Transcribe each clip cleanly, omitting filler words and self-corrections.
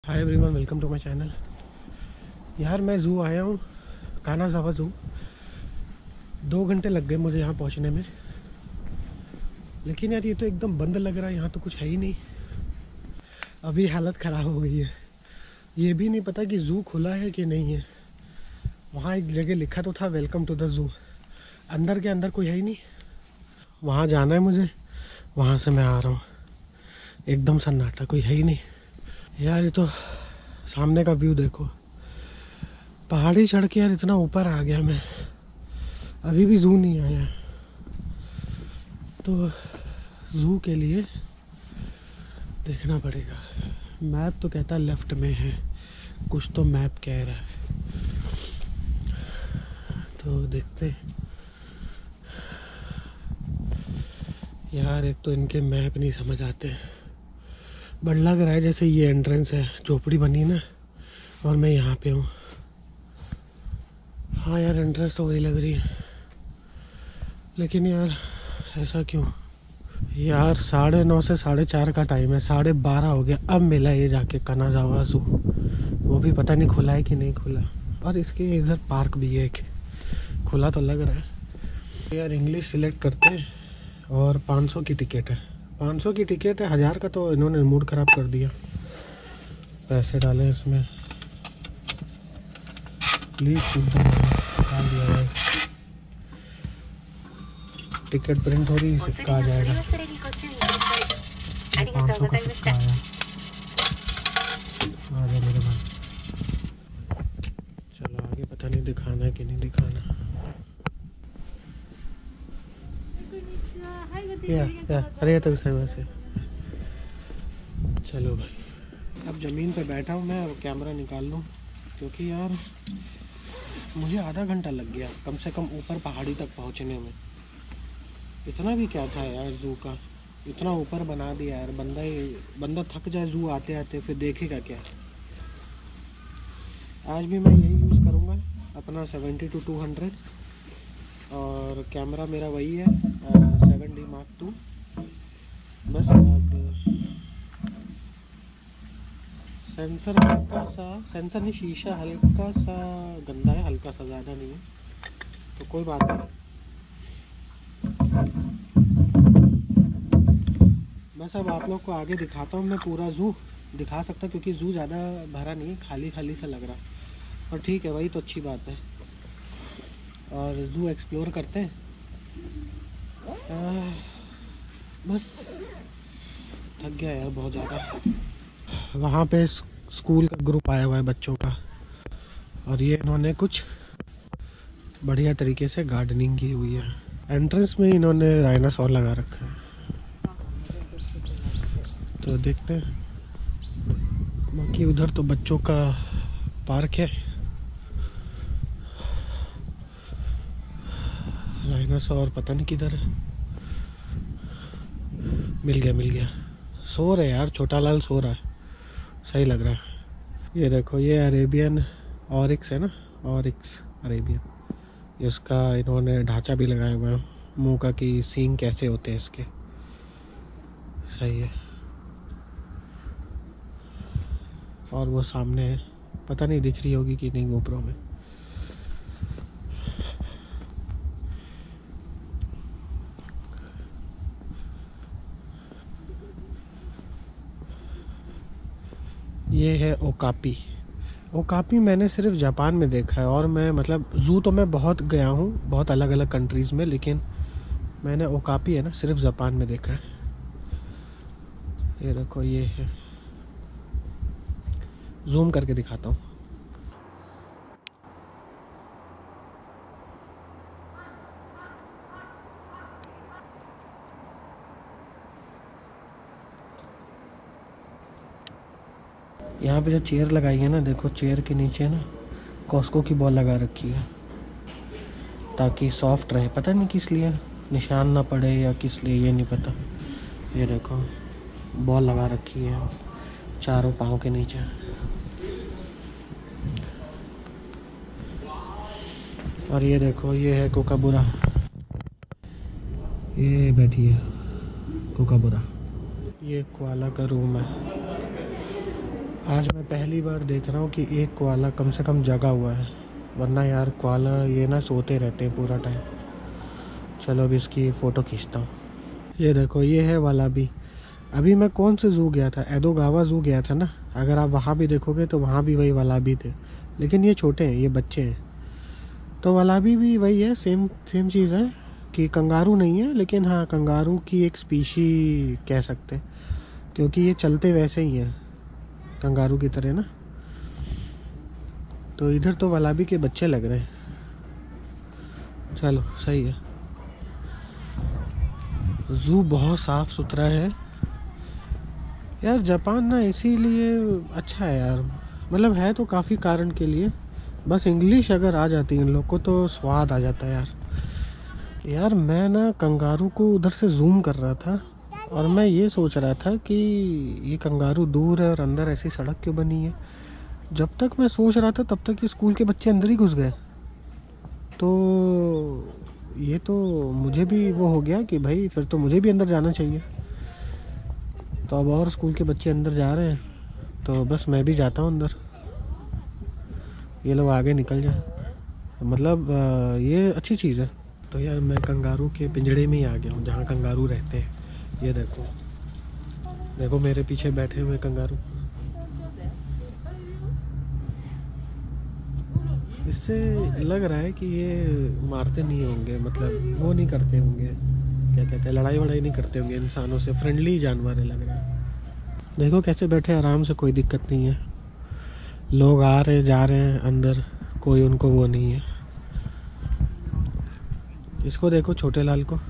Hi everyone, welcome to my channel. यार मैं zoo आया हूँ, कानाज़ावा ज़ू। 2 घंटे लग गए मुझे यहाँ पहुँचने में। लेकिन यार ये तो एकदम बंद लग रहा है, यहाँ तो कुछ है ही नहीं। अभी हालत ख़राब हो गई है। ये भी नहीं पता कि ज़ू खुला है कि नहीं है। वहाँ एक जगह लिखा तो था वेलकम टू द ज़ू। अंदर के अंदर कोई है ही नहीं। वहाँ जाना है मुझे, वहाँ से मैं आ रहा हूँ। एकदम सन्नाटा, कोई है ही नहीं। यार ये तो सामने का व्यू देखो। पहाड़ी चढ़ के यार इतना ऊपर आ गया मैं, अभी भी ज़ू नहीं आया। तो ज़ू के लिए देखना पड़ेगा। मैप तो कहता लेफ्ट में है, कुछ तो मैप कह रहा है। तो देखते यार, एक तो इनके मैप नहीं समझ आते। बट लग रहा है जैसे ये एंट्रेंस है, झोपड़ी बनी ना, और मैं यहाँ पे हूँ। हाँ यार, एंट्रेंस तो वही लग रही है। लेकिन यार ऐसा क्यों? यार 9:30 से 4:30 का टाइम है, 12:30 हो गया। अब मिला ये जाके कानाज़ावा ज़ू। वो भी पता नहीं खुला है कि नहीं खुला। और इसके इधर पार्क भी है एक, खुला तो लग रहा है। यार इंग्लिश सिलेक्ट करते हैं और 500 की टिकट है। 500 की टिकट है, 1000 का तो इन्होंने मूड ख़राब कर दिया। पैसे डाले इसमें, प्लीज़ डाल दिया है। टिकट प्रिंट हो रही, सिक्का आ जाएगा। 500 का सिक्का आया। आ गया मेरे भाई। चलो आगे पता नहीं दिखाना है कि नहीं दिखाना। या अरे तो सही वैसे। चलो भाई, अब ज़मीन पे बैठा हूँ मैं, और कैमरा निकाल लूँ, क्योंकि यार मुझे आधा घंटा लग गया कम से कम ऊपर पहाड़ी तक पहुँचने में। इतना भी क्या था यार ज़ू का, इतना ऊपर बना दिया यार। बंदा थक जाए ज़ू आते आते, फिर देखेगा क्या। आज भी मैं यही यूज़ करूँगा, अपना 70-200। और कैमरा मेरा वही है 7D Mark II। बस अब सेंसर हल्का सा, सेंसर नहीं शीशा हल्का सा गंदा है, हल्का सा, ज़्यादा नहीं है, तो कोई बात नहीं। बस अब आप लोग को आगे दिखाता हूँ मैं, पूरा ज़ू दिखा सकता, क्योंकि ज़ू ज़्यादा भरा नहीं है, खाली खाली सा लग रहा। और ठीक है, वही तो अच्छी बात है। और ज़ू एक्सप्लोर करते हैं। बस थक गया यार बहुत ज़्यादा। वहाँ पे स्कूल का ग्रुप आया हुआ है बच्चों का, और ये इन्होंने कुछ बढ़िया तरीके से गार्डनिंग की हुई है। एंट्रेंस में इन्होंने डायनासोर लगा रखा है, तो देखते हैं। बाकी उधर तो बच्चों का पार्क है। डायनासोर पता नहीं किधर है। मिल गया। सो रहे यार, छोटा लाल सो रहा है, सही लग रहा है। ये देखो, ये अरेबियन ऑरिक्स है ना, ऑरिक्स अरेबियन। ये उसका इन्होंने ढांचा भी लगाया हुआ है, मुंह का, कि सींग कैसे होते हैं इसके। सही है। और वो सामने है, पता नहीं दिख रही होगी कि नहीं गोप्रो में। ये है ओकापी। ओकापी मैंने सिर्फ जापान में देखा है, और मैं मतलब ज़ू तो मैं बहुत गया हूँ, बहुत अलग अलग कंट्रीज़ में, लेकिन मैंने ओकापी है ना सिर्फ जापान में देखा है। ये देखो, ये है, जूम करके दिखाता हूँ। यहाँ पे जो चेयर लगाई है ना, देखो चेयर के नीचे ना कॉस्को की बॉल लगा रखी है, ताकि सॉफ्ट रहे। पता नहीं किस लिए, निशान ना पड़े या किस लिए, ये नहीं पता। ये देखो बॉल लगा रखी है चारों पाँव के नीचे। और ये देखो, ये है कोकाबुरा, ये बैठी है कोकाबुरा। ये कोआला का रूम है। आज मैं पहली बार देख रहा हूँ कि एक कोआला कम से कम जगा हुआ है, वरना यार कोआला ये ना सोते रहते हैं पूरा टाइम। चलो अब इसकी फ़ोटो खींचता हूँ। ये देखो, ये है वालाबी। अभी मैं कौन से ज़ू गया था, एदोगावा ज़ू गया था ना, अगर आप वहाँ भी देखोगे तो वहाँ भी वही वालाबी थे, लेकिन ये छोटे हैं, ये बच्चे हैं। तो वालाबी भी वही है, सेम चीज़ है कि कंगारू नहीं है, लेकिन हाँ कंगारू की एक स्पीशी कह सकते हैं, क्योंकि ये चलते वैसे ही हैं कंगारू की तरह ना। तो इधर तो वालाबी के बच्चे लग रहे हैं। चलो सही है। ज़ू बहुत साफ़ सुथरा है यार। जापान ना इसीलिए अच्छा है यार, मतलब है तो काफ़ी कारण के लिए, बस इंग्लिश अगर आ जाती है इन लोग को तो स्वाद आ जाता है यार। यार मैं ना कंगारू को उधर से जूम कर रहा था और मैं ये सोच रहा था कि ये कंगारू दूर है और अंदर ऐसी सड़क क्यों बनी है। जब तक मैं सोच रहा था तब तक ये स्कूल के बच्चे अंदर ही घुस गए। तो ये तो मुझे भी वो हो गया कि भाई फिर तो मुझे भी अंदर जाना चाहिए। तो अब और स्कूल के बच्चे अंदर जा रहे हैं, तो बस मैं भी जाता हूँ अंदर। ये लोग आगे निकल जाए, मतलब ये अच्छी चीज़ है। तो यार मैं कंगारू के पिंजड़े में ही आ गया हूँ, जहाँ कंगारू रहते हैं। ये देखो देखो मेरे पीछे बैठे हुए कंगारू। इससे लग रहा है कि ये मारते नहीं होंगे, मतलब वो नहीं करते होंगे, क्या कहते हैं, लड़ाई वड़ाई नहीं करते होंगे इंसानों से, फ्रेंडली जानवर है लग रहा है। देखो कैसे बैठे आराम से, कोई दिक्कत नहीं है। लोग आ रहे जा रहे हैं अंदर, कोई उनको वो नहीं है। इसको देखो छोटे लाल को,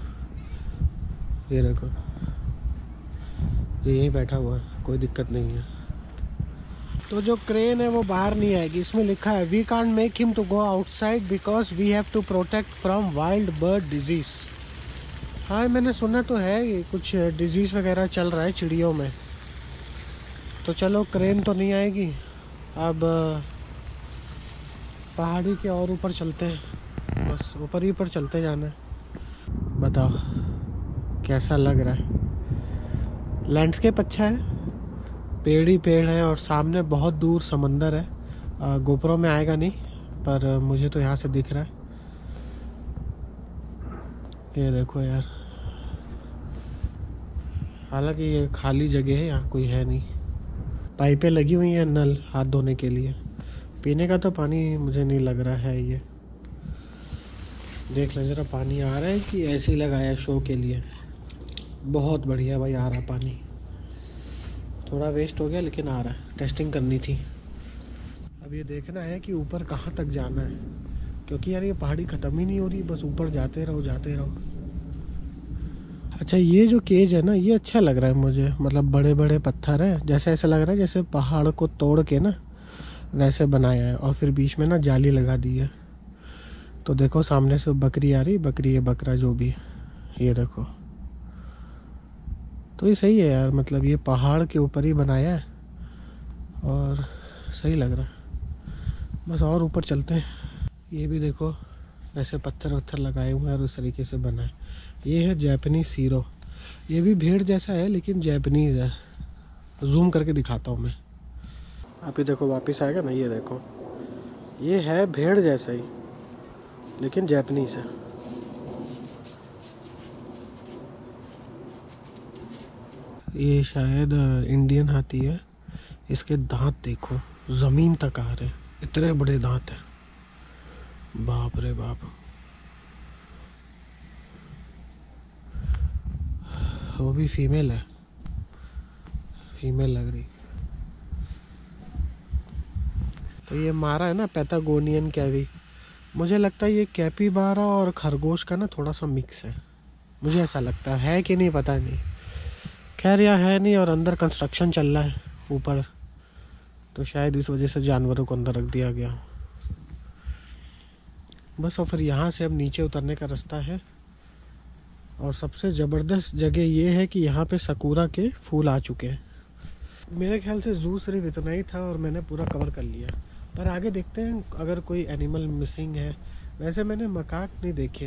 ये देखो ये यहीं बैठा हुआ है, कोई दिक्कत नहीं है। तो जो क्रेन है वो बाहर नहीं आएगी, इसमें लिखा है we can't make him to go outside because we have to protect from wild bird disease. हाँ मैंने सुना तो है ये कुछ डिजीज़ वगैरह चल रहा है चिड़ियों में। तो चलो क्रेन तो नहीं आएगी, अब पहाड़ी के और ऊपर चलते हैं, बस ऊपर ही ऊपर चलते जाना है। बताओ कैसा लग रहा है। लैंडस्केप अच्छा है, पेड़ ही पेड़ है और सामने बहुत दूर समंदर है। गोप्रो में आएगा नहीं, पर मुझे तो यहाँ से दिख रहा है। ये देखो यार, हालांकि ये खाली जगह है, यहाँ कोई है नहीं। पाइपें लगी हुई हैं नल हाथ धोने के लिए, पीने का तो पानी मुझे नहीं लग रहा है। ये देख लें जरा, पानी आ रहा है कि ऐसे ही लगाया शो के लिए। बहुत बढ़िया भाई आ रहा पानी, थोड़ा वेस्ट हो गया लेकिन आ रहा है, टेस्टिंग करनी थी। अब ये देखना है कि ऊपर कहाँ तक जाना है, क्योंकि यार ये पहाड़ी ख़त्म ही नहीं हो रही, बस ऊपर जाते रहो जाते रहो। अच्छा ये जो केज है ना, ये अच्छा लग रहा है मुझे, मतलब बड़े बड़े पत्थर हैं, जैसे ऐसा लग रहा है जैसे पहाड़ को तोड़ के ना वैसे बनाया है, और फिर बीच में ना जाली लगा दी है। तो देखो सामने से बकरी आ रही, बकरी है बकरा जो भी, ये देखो। तो ये सही है यार, मतलब ये पहाड़ के ऊपर ही बनाया है और सही लग रहा है। बस और ऊपर चलते हैं। ये भी देखो वैसे पत्थर वत्थर लगाए हुए हैं और उस तरीके से बना है। ये है जैपनीज सीरो, ये भी भेड़ जैसा है लेकिन जैपनीज़ है। जूम करके दिखाता हूँ मैं, आप ही देखो वापस आएगा ना। ये देखो ये है भेड़ जैसा ही लेकिन जैपनीज़ है। ये शायद इंडियन हाथी है। इसके दांत देखो ज़मीन तक आ रहे, इतने बड़े दांत हैं, बाप रे बाप। वो भी फीमेल है, फीमेल लग रही। तो ये मारा है ना पैटागोनियन कैवी, मुझे लगता है ये कैपिबारा और खरगोश का ना थोड़ा सा मिक्स है, मुझे ऐसा लगता है कि नहीं पता नहीं। खैर यहाँ है नहीं और अंदर कंस्ट्रक्शन चल रहा है ऊपर, तो शायद इस वजह से जानवरों को अंदर रख दिया गया। बस और फिर यहाँ से अब नीचे उतरने का रास्ता है। और सबसे ज़बरदस्त जगह ये है कि यहाँ पे सकुरा के फूल आ चुके हैं। मेरे ख्याल से ज़ू सिर्फ इतना ही था और मैंने पूरा कवर कर लिया, पर आगे देखते हैं अगर कोई एनिमल मिसिंग है। वैसे मैंने मकाक नहीं देखे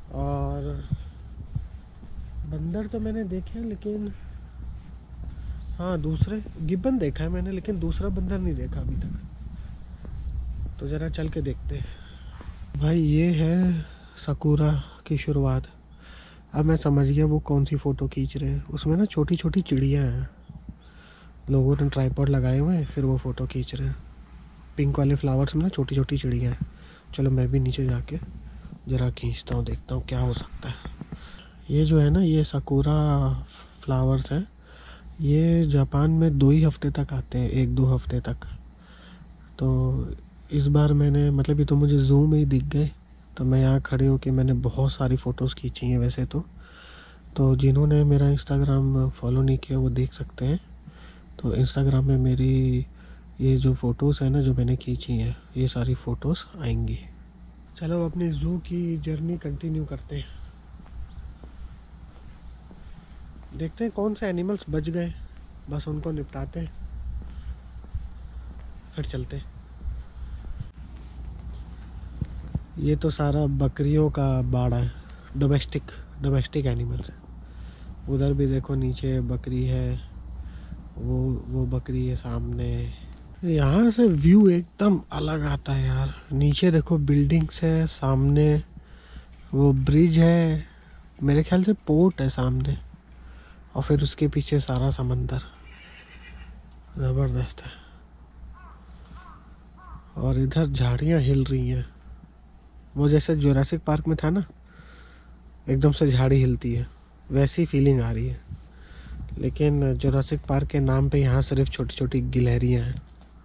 और बंदर तो मैंने देखे हैं, लेकिन हाँ दूसरे गिब्बन देखा है मैंने, लेकिन दूसरा बंदर नहीं देखा अभी तक। तो ज़रा चल के देखते हैं। भाई ये है साकुरा की शुरुआत। अब मैं समझ गया वो कौन सी फ़ोटो खींच रहे हैं। उसमें ना छोटी छोटी चिड़ियाँ हैं, लोगों ने ट्राइपॉड लगाए हुए हैं, फिर वो फ़ोटो खींच रहे हैं। पिंक वाले फ्लावर्स में ना छोटी छोटी चिड़ियाँ हैं। चलो मैं भी नीचे जाके ज़रा खींचता हूँ, देखता हूँ क्या हो सकता है। ये जो है ना, ये साकुरा फ्लावर्स हैं। ये जापान में 2 ही हफ्ते तक आते हैं, 1-2 हफ्ते तक। तो इस बार मैंने मतलब ये तो मुझे ज़ू में ही दिख गए, तो मैं यहाँ खड़े होके मैंने बहुत सारी फ़ोटोज़ खींची हैं वैसे तो जिन्होंने मेरा इंस्टाग्राम फॉलो नहीं किया वो देख सकते हैं। तो इंस्टाग्राम में मेरी ये जो फ़ोटोज़ हैं ना जो मैंने खींची हैं, ये सारी फ़ोटोज़ आएंगी। चलो अपनी ज़ू की जर्नी कंटिन्यू करते हैं। देखते हैं कौन से एनिमल्स बच गए, बस उनको निपटाते हैं, फिर चलते हैं। ये तो सारा बकरियों का बाड़ा है, डोमेस्टिक एनिमल्स है। उधर भी देखो नीचे बकरी है, वो बकरी है सामने। यहाँ से व्यू एकदम अलग आता है यार। नीचे देखो बिल्डिंग्स है, सामने वो ब्रिज है, मेरे ख्याल से पोर्ट है सामने, और फिर उसके पीछे सारा समंदर। ज़बरदस्त है। और इधर झाड़ियाँ हिल रही हैं, वो जैसे जुरासिक पार्क में था ना, एकदम से झाड़ी हिलती है, वैसी फीलिंग आ रही है। लेकिन जुरासिक पार्क के नाम पे यहाँ सिर्फ छोटी छोटी गिलहरियाँ हैं।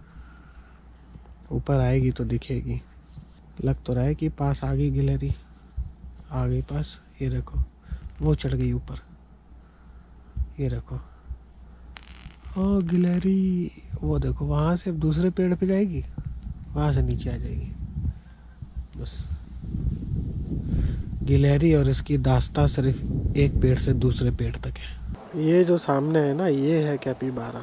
ऊपर आएगी तो दिखेगी। लग तो रहा है कि पास आ गई गिलहरी, आ गई पास। ये देखो वो चढ़ गई ऊपर, ये देखो। ओ गिलहरी, वो देखो वहाँ से दूसरे पेड़ पे जाएगी, वहाँ से नीचे आ जाएगी। बस गिलहरी और इसकी दास्तां सिर्फ एक पेड़ से दूसरे पेड़ तक है। ये जो सामने है ना, ये है कैपिबारा।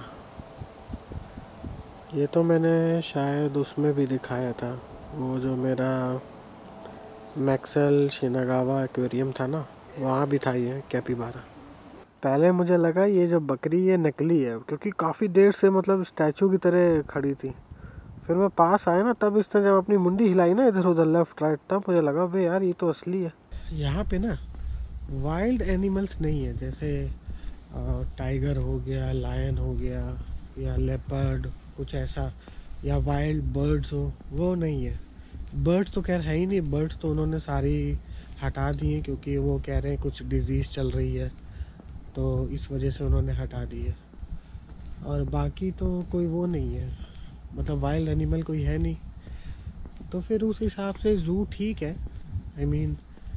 ये तो मैंने शायद उसमें भी दिखाया था, वो जो मेरा मैक्सेल शिनागावा एक्वेरियम था ना, वहाँ भी था ये कैपिबारा। पहले मुझे लगा ये जो बकरी ये नकली है, क्योंकि काफ़ी देर से मतलब स्टैचू की तरह खड़ी थी। फिर मैं पास आया ना, तब इसने जब अपनी मुंडी हिलाई ना इधर उधर लेफ्ट राइट, तब मुझे लगा भाई यार ये तो असली है। यहाँ पे ना वाइल्ड एनिमल्स नहीं है, जैसे टाइगर हो गया, लायन हो गया, या लेपर्ड कुछ ऐसा, या वाइल्ड बर्ड्स हो, वो नहीं है। बर्ड्स तो खैर है ही नहीं, बर्ड्स तो उन्होंने सारी हटा दी हैं, क्योंकि वो कह रहे हैं कुछ डिज़ीज़ चल रही है, तो इस वजह से उन्होंने हटा दी है। और बाकी तो कोई वो नहीं है, मतलब वाइल्ड एनिमल कोई है नहीं। तो फिर उस हिसाब से ज़ू ठीक है। आई मीन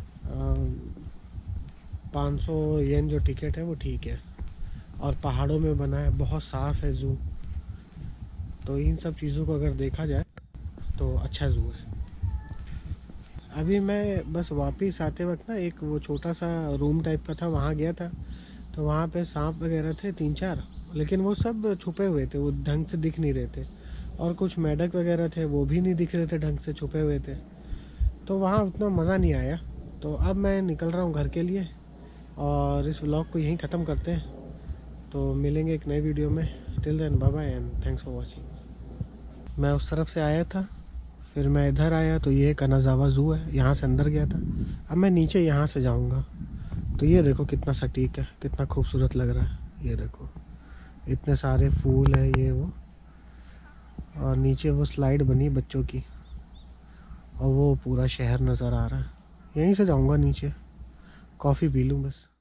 500 येन जो टिकट है वो ठीक है, और पहाड़ों में बना है, बहुत साफ़ है ज़ू। तो इन सब चीज़ों को अगर देखा जाए तो अच्छा ज़ू है। अभी मैं बस वापस आते वक्त ना एक वो छोटा सा रूम टाइप का था, वहाँ गया था। तो वहाँ पे सांप वगैरह थे 3-4, लेकिन वो सब छुपे हुए थे, वो ढंग से दिख नहीं रहे थे। और कुछ मेढक वगैरह थे, वो भी नहीं दिख रहे थे ढंग से, छुपे हुए थे। तो वहाँ उतना मज़ा नहीं आया। तो अब मैं निकल रहा हूँ घर के लिए, और इस व्लॉग को यहीं ख़त्म करते हैं। तो मिलेंगे एक नए वीडियो में। Till then bye bye and thanks for watching. मैं उस तरफ से आया था, फिर मैं इधर आया, तो ये कनाजावा ज़ू है, यहाँ से अंदर गया था। अब मैं नीचे यहाँ से जाऊँगा। तो ये देखो कितना सटीक है, कितना खूबसूरत लग रहा है। ये देखो इतने सारे फूल है ये वो, और नीचे वो स्लाइड बनी बच्चों की, और वो पूरा शहर नज़र आ रहा है। यहीं से जाऊँगा नीचे, कॉफ़ी पी लूँ बस।